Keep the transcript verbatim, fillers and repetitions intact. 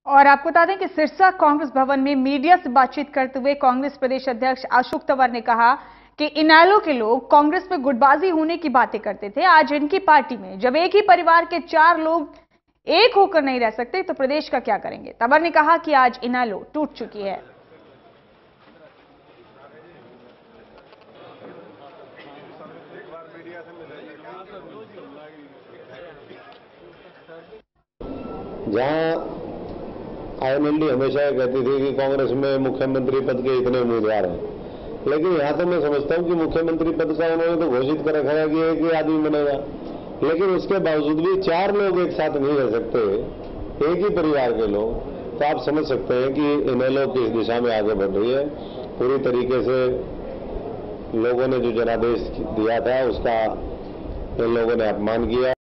और आपको बता दें कि सिरसा कांग्रेस भवन में मीडिया से बातचीत करते हुए कांग्रेस प्रदेश अध्यक्ष अशोक तंवर ने कहा कि इनेलो के लोग कांग्रेस में गुटबाजी होने की बातें करते थे। आज इनकी पार्टी में जब एक ही परिवार के चार लोग एक होकर नहीं रह सकते तो प्रदेश का क्या करेंगे। तंवर ने कहा कि आज इनेलो टूट चुकी है। जहां आईएनएलडी हमेशा कहती थी कि कांग्रेस में मुख्यमंत्री पद के इतने उम्मीदवार हैं, लेकिन यहां तो मैं समझता हूं कि मुख्यमंत्री पद का उन्होंने तो घोषित कर रखा है कि एक ही आदमी बनेगा, लेकिन उसके बावजूद भी चार लोग एक साथ नहीं रह सकते, एक ही परिवार के लोग। तो आप समझ सकते हैं कि इनेलो किस दिशा में आगे बढ़ रही है। पूरी तरीके से लोगों ने जो जनादेश दिया था उसका इन लोगों ने अपमान किया।